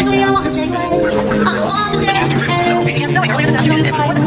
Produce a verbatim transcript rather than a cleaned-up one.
Quickly, I want to stay away. I want to dance to dance. Knowing earlier this afternoon, what's